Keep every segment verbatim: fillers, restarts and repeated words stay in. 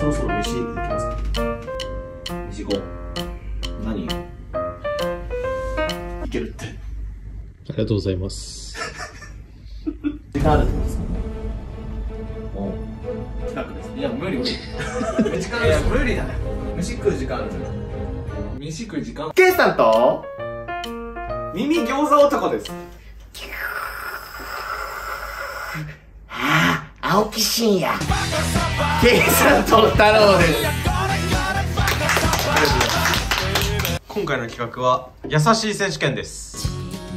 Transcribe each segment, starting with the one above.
ろそろ飯行きますか。飯行こう。何いけるって。 ありがとうございます。 時間あるってことですか。おう。近くです。いや無理無理。時間いや無理だね。飯食う時間あるじゃん。飯食う時間。 ケイさんと耳餃子男です。 はあ、青木真也。ケイさんと太郎です。 今回の企画は優しい選手権です。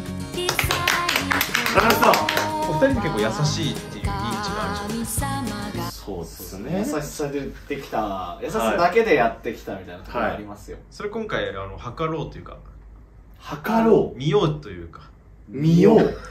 楽しそう。 お二人って結構優しいっていう認知があるじゃないですか。 そうですね。 優しさでできた、優しさだけでやってきたみたいなところがありますよ。 それ今回あの測ろうというか測ろう。 見ようというか見よう。 こ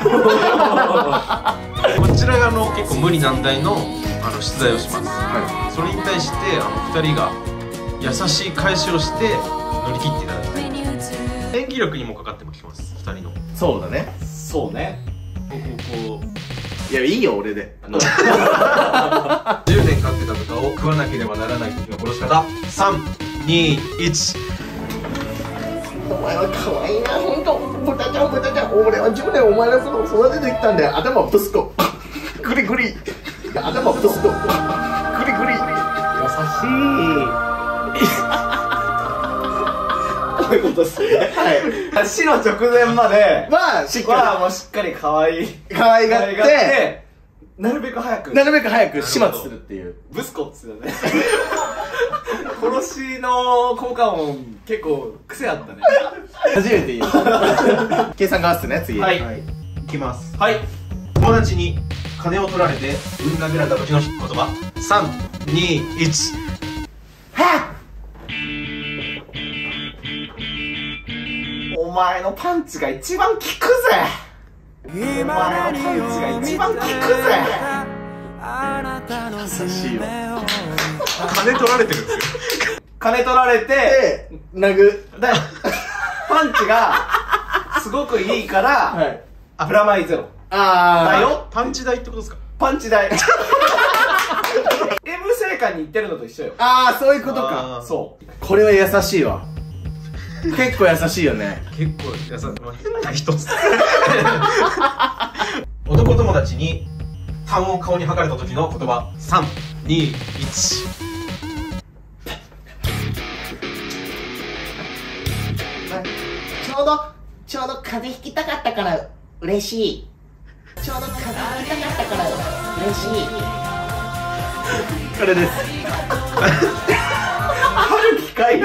ちらがあの結構無理難題のあの出題をします。はい、それに対してあのふたりが優しい返しをして乗り切っていただきたい。演技力にもかかってもきます。ふたりの。 そうだね。 そうね。 こうこういや、いいよ俺で。 じゅうねん飼ってた豚を食わなければならない時の殺し方。さん、に、いち。 お前は可愛いな、ほんと。豚ちゃん、豚ちゃん。俺はじゅうねんお前のことを育ててきたんだよ。頭ブスコ。グリグリ。頭ブスコ。グリグリ。優しい。 こういうことですね。はい。死の直前まで、 まあ、しっかはもうしっかり可愛い。 り。可愛がって、 なるべく早く。 なるべく早く始末するっていう。 ブスコっつってたね。殺しの効果音、結構癖あったね。 初めて言う。計算が合わせね、次。 はい。 いきます。 はい。 友達に金を取られてぶん殴られた時の言葉。さん、に、いち。 はっ。 お前のパンチが一番効くぜ。お前のパンチが一番効くぜ。 優しいよ。 金取られてるんですよ。 金取られて、 で、殴。 だパンチがすごくいいから、 はい。 プラマイゼロ。 あー。 だよ。 パンチ代ってことですか。 パンチ代。M 生館に行ってるのと一緒よ。 あー、そういうことあか。 ーそう。 これは優しいわ。結構優しいよね。 結構優しい、まあ、変な人っつって男友達に痰を顔に吐かれた時の言葉。さん、に、いち。 ちょうど、ちょうど風邪ひきたかったから嬉しい。ちょうど風邪ひきたかったから嬉しい。これです。 春機械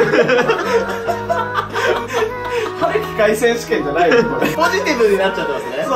春機械選手権じゃないよ、これ。 ポジティブになっちゃってますね。 そう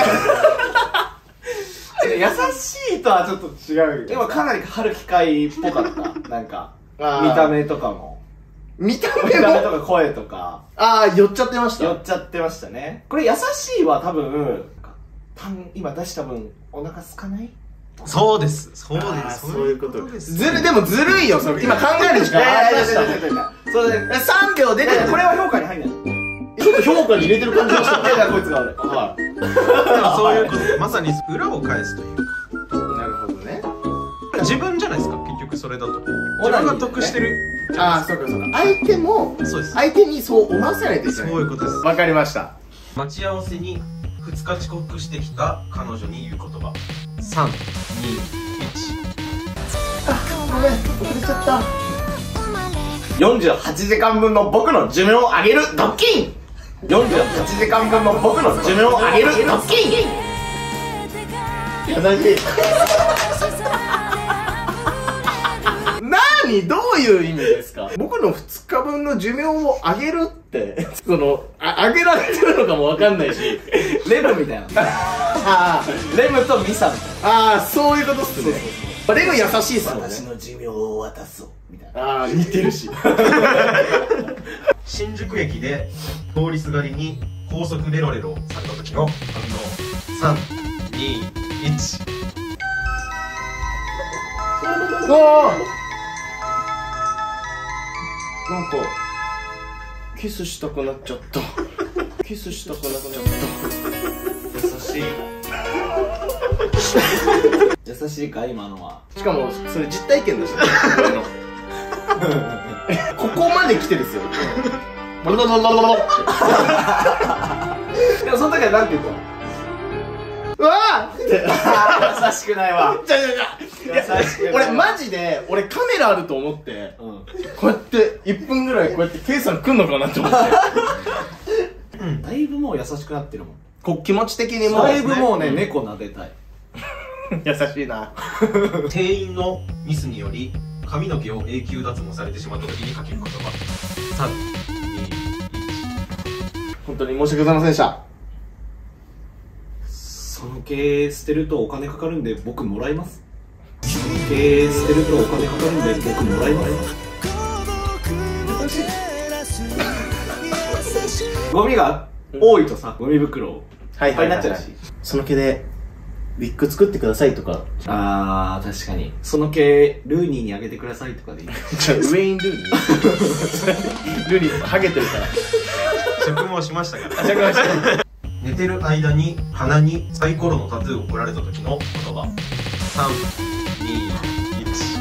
そう。優しいとはちょっと違うよ。今かなり春機械っぽかった。なんか、見た目とかも。 見た見た目目も。 とか声とか。 あー、寄っちゃってました。 寄っちゃってましたね。これ優しいは多分、たん今出した分、お腹空かない？ そうです。そうであーす。 そういうことです。 ずる、でもずるいよ、それ。今考える時間ありました。 それで、 さんびょう出てる。 これは評価に入んない。 ちょっと評価に入れてる感じがした。 じゃあこいつが悪い。 はでもそういうこと、まさに裏を返すというか。 い。なるほどね。 自分じゃないですか、結局それだと。自オナニー分が得してる。 あー、そうかそうか。相手も、 そうです。 相手にそう思わせないといけない。 そういうことです。 わかりました。 待ち合わせにふつか遅刻してきた彼女に言う言葉。さん、に、いち。 ごめん、遅れちゃった。 よんじゅうはちじかんぶんの僕の寿命を上げるドッキン。よんじゅうはちじかんぶんの僕の寿命を上げるドッキン。 優しい。何、どういう意味ですか？僕のふつかぶんの寿命を上げるって、その、あ、上げられてるのかもわかんないし。 レムみたいな。 あレムとミサみたいあ、ああ、そういうことっすね。レム優しいっすもんね。 な。私の寿命を渡そうみたいな。 ああ、似てるし。 新宿駅で通りすがりに高速レロレロされた時の反応。さん、に、いち。 うわー、なんかキスしたくなっちゃった。キスしたくなっちゃった。 優しい。 優しいか今のは。 しかもそれ実体験だしね俺のここまで来てですよボロボロボロボロってでもその時はなんて言ったの？ うわーって優しくないわ。 じゃじゃじゃ優しくない。 俺マジで俺カメラあると思ってうん。 こうやっていっぷんぐらいこうやってケイさん来んのかなと思ってだいぶもう優しくなってるもん。 こう気持ち的にもだいぶもうね、猫撫でたい。 優しいな店員のミスにより髪の毛を永久脱毛されてしまった時にかける言葉。さん、に、 本当に申し訳ございませんでした。 その毛捨てるとお金かかるんで僕もらいます。その毛捨てるとお金かかるんで僕もらいます。ゴミが多いとさ、ゴミ袋はいいっぱいになっちゃうし。 その毛でウィッグ作ってくださいとかあー、確かに。その毛、ルーニーにあげてくださいとかでいい。 じゃあウェイン・ルーニールーニーハゲてるから着毛しましたから。 あ、じゃあ寝てる間に鼻にサイコロのタトゥーを彫られた時の言葉。さん、に、いち。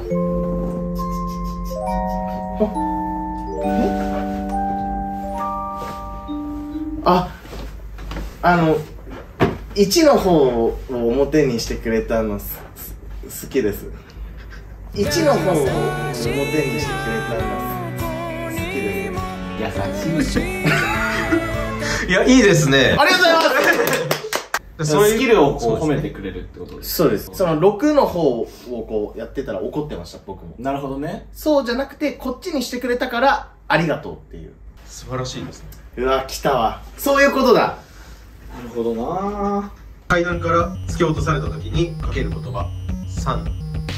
あ、あのいちの方を表にしてくれたのすす好きです。いちの方を表にしてくれたの好きです。優しい。 いや、いいですね。 ありがとうございますそういうスキルをこう褒めてくれるってことです。 そうです。そのろくの方をこうやってたら怒ってました、僕も。 なるほどね。 そうじゃなくて、こっちにしてくれたからありがとうっていう。 素晴らしいですね。 うわ、来たわ。そういうことだ。 なるほどな。 階段から突き落とされた時にかける言葉。さん、に、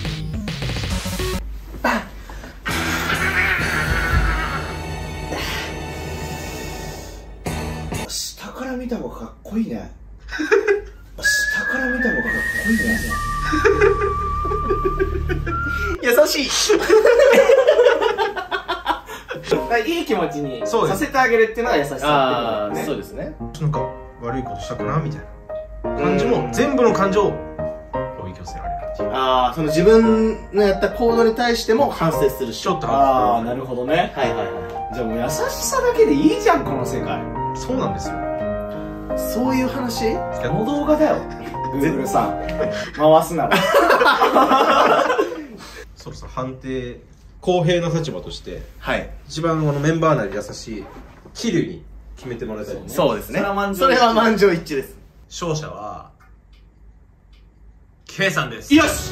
下から見た方がかっこいいね。下から見た方がかっこいいね。 優しい。 いい気持ちにそうですさせてあげるっていうのが優しさっていうああ、 ね。 そうですね。 なんか悪いことしたかなみたいな感じも、全部の感情をおびき寄せられるっていう。 ああ、その自分のやった行動に対しても反省するし。 ちょっとああ、なるほどね。 はいはいはじゃあもう優しさだけでいいじゃん、この世界。 そうなんですよ。 い。そういう話？ この動画だよ。Google さん。回すなら。 そろそろ判定、公平な立場としてはい。 一番あのメンバー内で優しい桐生に決めてもらいたいですね。 そうですね。 それは満場一致それは満場一致です。 勝者は K さんです。 よし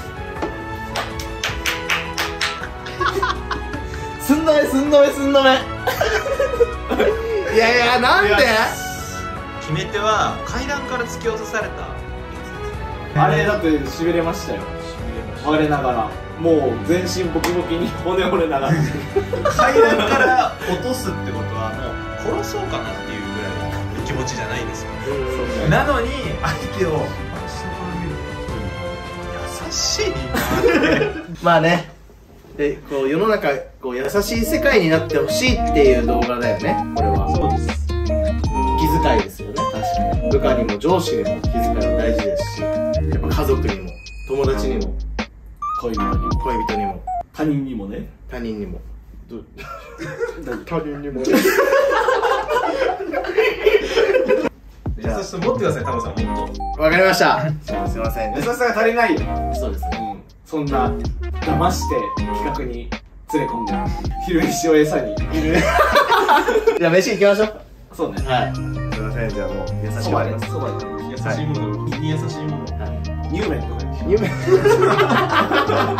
すんどめすんどめすんどめ。いやいや、なんで？ 決め手は階段から突き落とされた。 あれだって痺れましたよ。我ながら。もう全身ボキボキに骨折れながら。 階段から落とすってことはもう殺そうかなっていうぐらいの気持ちじゃないですか。なのに相手を下から見ると優しいなって。 まあね。で、こう世の中こう優しい世界になってほしいっていう動画だよね。これは。 そうです。 気遣いですよね。確かに。部下にも上司にも気遣いは大事ですし、やっぱ家族にも友達にも恋人にも恋人にも他人にもね。 他人にも。ど他人にも。 優しさ持ってください、タモさん、もっと。 わかりました。すいません。 優しさが足りないよ。 そうですね。 うん。そんな騙して企画に連れ込んで昼飯を餌に。 じゃあ飯行きましょう。 そうね。 はい。すいません。じゃあもう優しそばでくあります。 そばで優しいもの、胃に優しいもの。 乳麺とかにしよう。 夢